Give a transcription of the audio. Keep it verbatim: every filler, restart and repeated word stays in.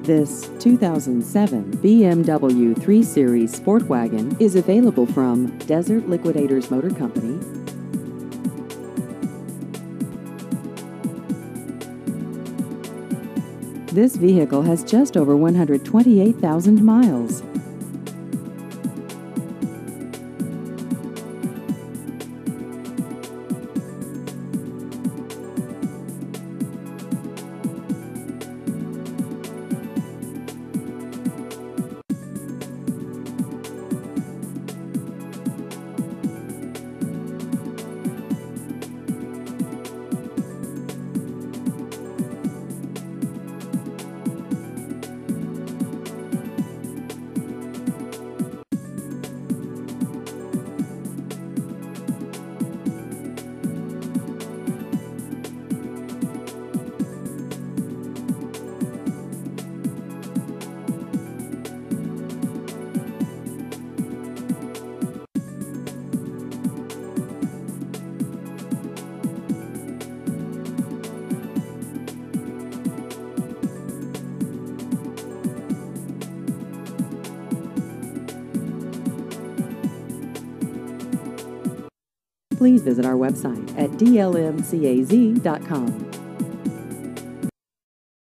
This two thousand seven B M W three series Sport Wagon is available from Desert Liquidators Motor Company. This vehicle has just over one hundred twenty-eight thousand miles. Please visit our website at D L M C A Z dot com.